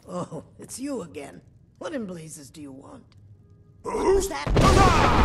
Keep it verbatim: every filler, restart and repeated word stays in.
Oh, it's you again. What in blazes do you want? Who's that?